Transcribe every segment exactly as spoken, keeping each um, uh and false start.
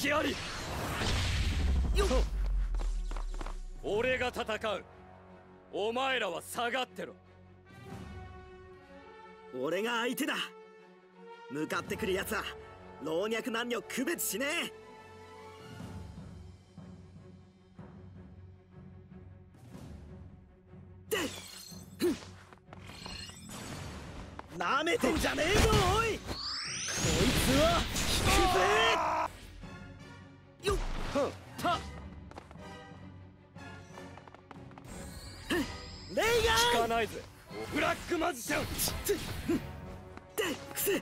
撃あり。よっ、俺が戦う。お前らは下がってろ。 俺が相手だ。向かってくるやつは老若男女区別しねえ。でなめてんじゃねえぞおい。こいつは引くぜ。よっはっレイガン。 効かないぜブラックマジシャン。 でくせで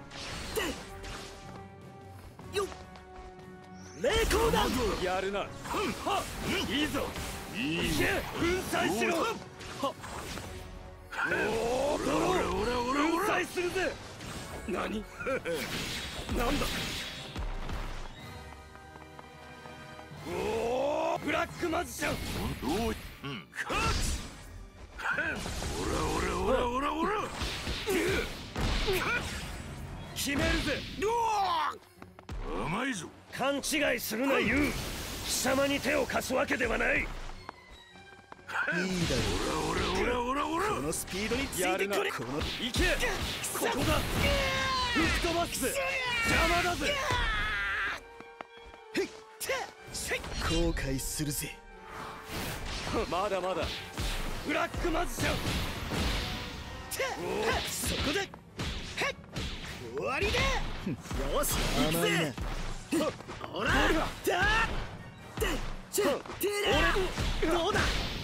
よっ霊光弾。 やるな。はっいいぞ。いいぜ。粉砕しろ。はっおおドロー粉砕するぜ。何なんだ。おおブラックマジシャン。 おい、うん、カツ。おらおらおらおらおら。 決めるぜ。 甘いぞ。 勘違いするなユウ。貴様に手を貸すわけではない。いいだろ。 おらおらおらおらおら。 このスピードについてくれ。この行け。ここだ。吹き飛ばすぜ。邪魔だぜ。 後悔するぜ。 まだまだ。ブラックマジシャン。 そこで終わりだ。よし行くぜ。ほらだでちょてらどうだ。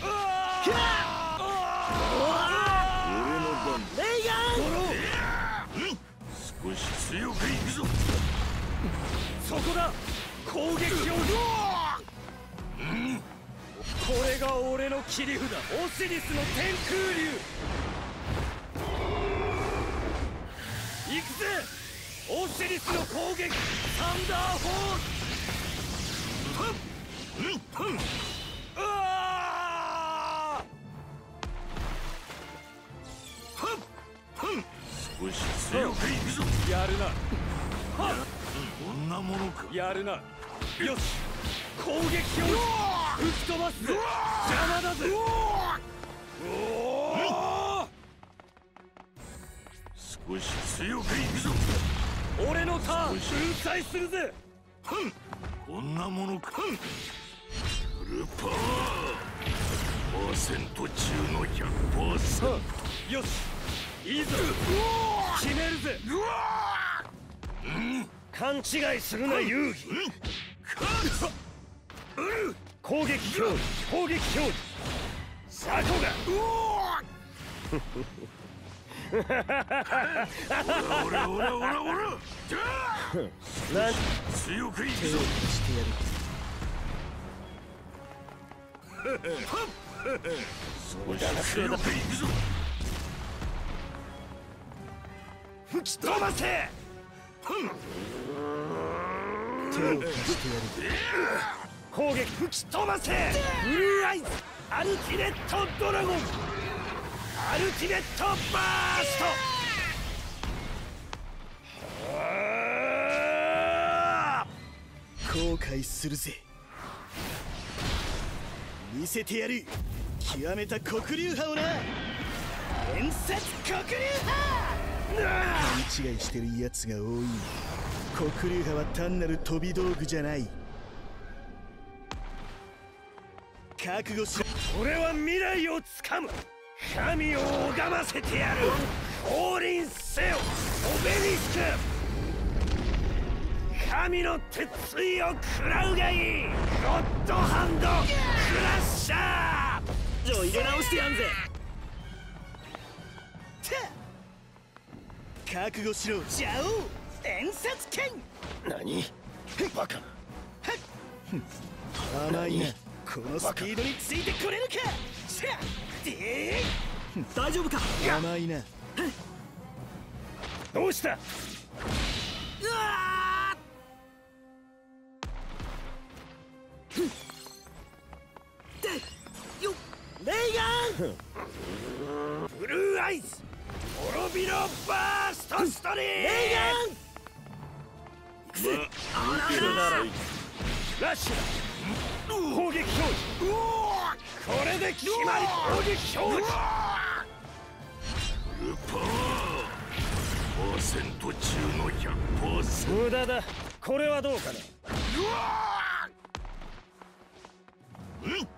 俺の番。 レイガン。 少し強くいくぞ。 そこだ。攻撃を。これが俺の切り札。オシリスの天空竜。行くぜオシリスの攻撃。サンダーフォース。うわ少し強くいくぞ。 やるな。はっこんなものか。 やるな。よし攻撃を吹き飛ばすぜ。邪魔だぜ。 少し強くいくぞ。 俺のターン粉砕するぜ。 こんなものか。フルパワーパーセント中の ひゃくパーセント。 よしいいぞ。決めるぜ。勘違いするな遊戯。攻撃表示攻撃表示。ザコがおらおらおらおら。強くいくぞ。少し強くいくぞ。 吹き飛ばせ。 手を貸してやる。 攻撃吹き飛ばせ。ブルーアイズアルティメットドラゴン。アルティメットバースト。 後悔するぜ。見せてやる。極めた黒竜派をな。伝説黒竜派。勘違いしてるやつが多い。黒竜派は単なる飛び道具じゃない。覚悟しろ。 俺は未来をつかむ。神を拝ませてやる。降臨せよオベリスク。神の鉄槌を食らうがいい。ゴッドハンドクラッシャー。 じゃあ入れ直してやんぜ。覚悟しろ。ジャオ伝説剣。 何バカな。 甘いな。このスピードについてくれるか。しゃで大丈夫か。甘いな。 どうした。うわでよレイガン。 ブルーアイズ滅びろバーストストリーム。 レイガン。 まあ、いくらならラッシュだ。攻撃表示。これで決まり。攻撃表示。 ルパーパーセント中の ひゃくパーセント。 無駄だ。これはどうかな。 うん、うわ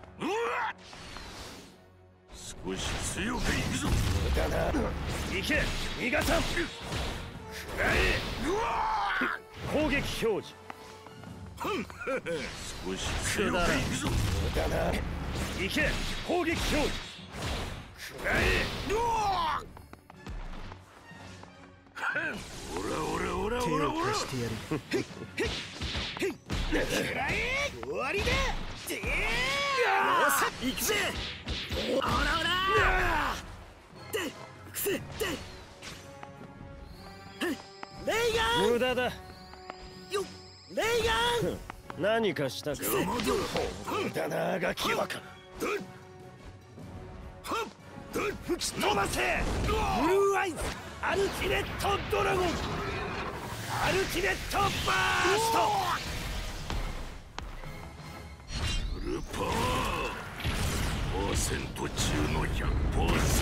少し強くいくぞ。 無駄だ。行け逃がさん。食らえ。攻撃表示。 少し強くいくぞ。 無駄だ。行け攻撃表示。食らえ。 オラオラオラ手オラオラ。 を貸してやる。 食らえ。終わりだ。でーよっしゃ行くぜ。オラオラでくせでレイガン。無駄だよ。レイガン。何かしたか。無駄なガキ若。吹き飛ばせ。ブルーアイズアルティメットドラゴン。アルティメットバースト。 ルパーパーセント中の ひゃくパーセン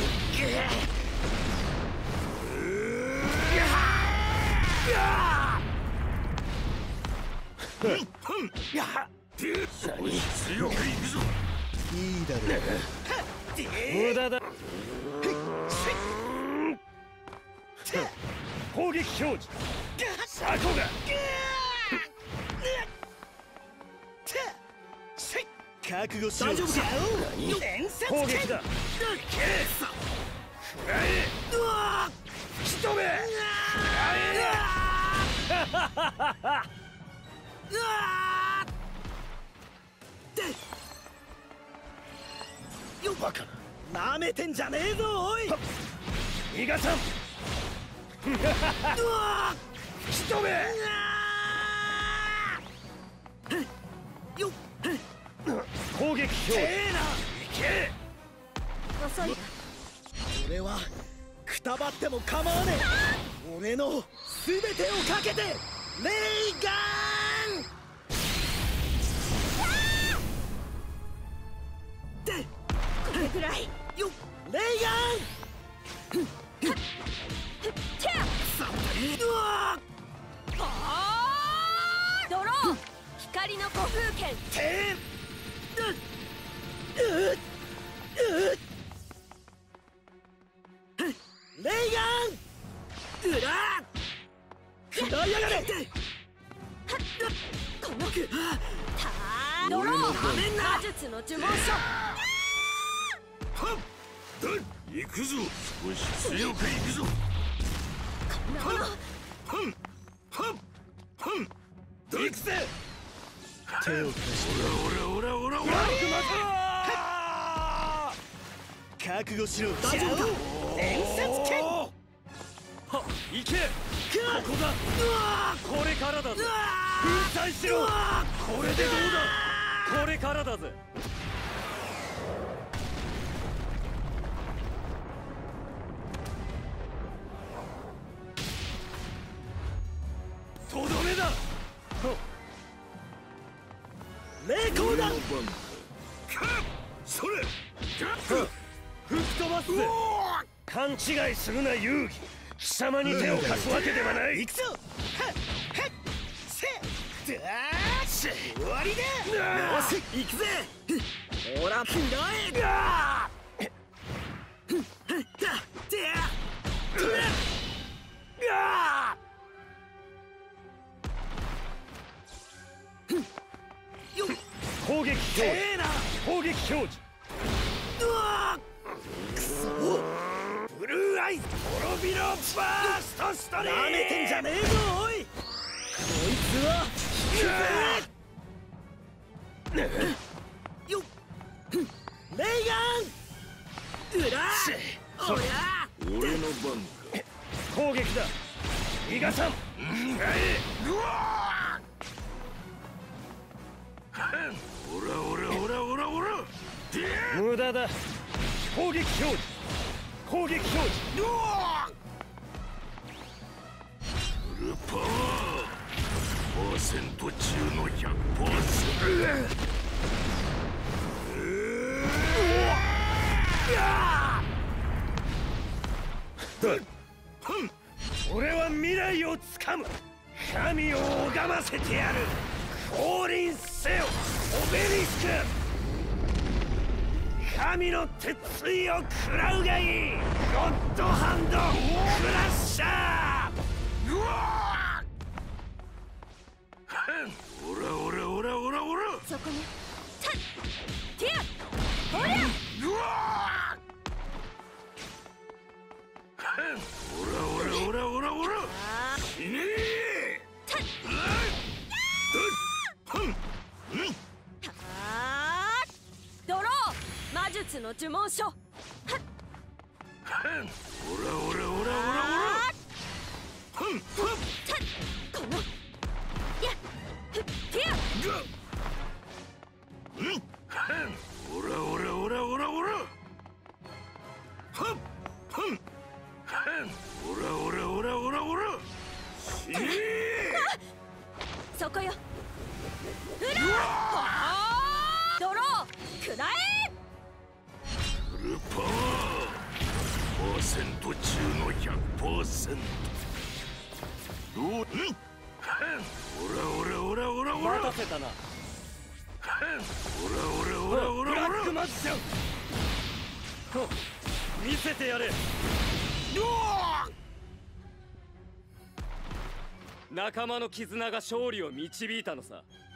ト。少し強くいくぞ。 いいだろう。 無駄だ。攻撃表示。サコが覚悟しろ。 大丈夫か。攻撃だ。くらえ。吹き飛べ。くらえ。よバカな。なめてんじゃねえぞおい。逃がさん。吹き飛べ。よっ攻撃表示。いけ。 遅い。 俺はくたばっても構わねえ。俺の全てをかけてレイガン。でこれぐらい。 よレイガン。うわドローン光の古風剣。 てレイガン。うら食らいやがれ。 このドローン魔術の呪文書。 行くぞ。少し強く行くぞ。 こんなもの。 行くぜ。 手を貸してオラオラオラオラ。 覚悟しろ。 大丈夫か。伝説剣。は行け。ここだ。これからだぜ。粉砕しろ。これでどうだ。これからだぜ。とどめだ。霊光だ。 それ。 吹き飛ばすぜ。勘違いするな遊戯。貴様に手を貸すわけではない。行くぞ。はっはっせだーし終わりだ。よし行くぜ。ほらくらえ。だてや攻撃表示。攻撃表示。くそブルーアイズ滅びろバーストストリーム。なめてんじゃねえぞおい。こいつは引くぜ。よっレイガン。うらおりゃ俺の番か。 攻撃だ。逃がさん。 オラオラオラオラオラ。 無駄だ。攻撃表示。攻撃表示。 ルパーパーパーセント中のひゃくパーセント。俺は未来をつかむ。神を拝ませてやる。降臨せよオベリスク。神の鉄槌を食らうがいい。ゴッドハンドクラッシャー。 うわーオラオラオラオラオラ。 そこにタッティアほりゃうわーオラオラオラオラオラ。死ねえ。 タッあードロー魔術の呪文書。はっオラオラオラオラオラ。 タッこのやふっティアオラオラオラオラオラ。はっオラオラオラオラオラ。死ねえ。 そこよ。フラドローくらえ。 フルパワーパーセント中のひゃくパーセント。どう？ん？オラオラオラオラオラ。 待たせたな。 オラオラオラオラオラ。 ブラックマジシャン。見せてやれ。仲間の絆が勝利を導いたのさ。